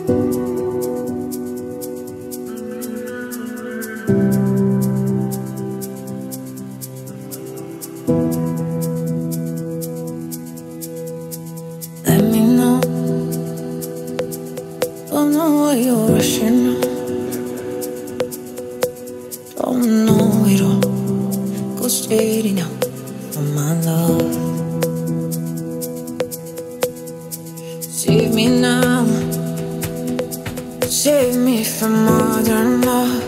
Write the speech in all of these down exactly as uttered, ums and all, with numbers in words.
Let me know. Don't know why you're rushing now. Don't know it all. Go straight in now for my love. Save me now. Save me from modern love.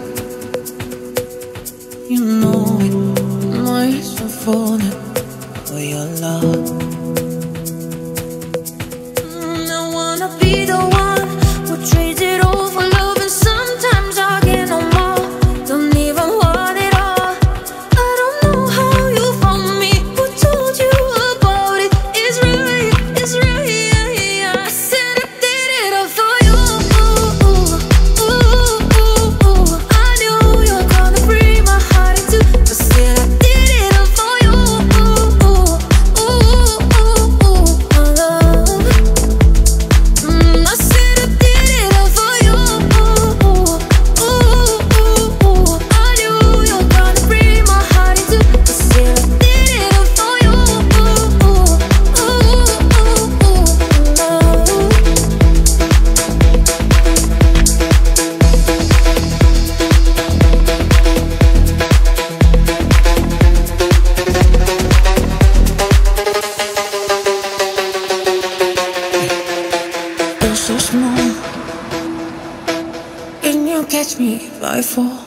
You know it. My eyes are falling for your love. Be the one who trades it all for love, and sometimes I get no more. Don't even want it all. I don't know how you found me. Who told you about it? It's right, it's right. I said I did it all for you. I knew you were gonna bring my heart into. I said I did it all for you. My love. So small, can you catch me if I fall?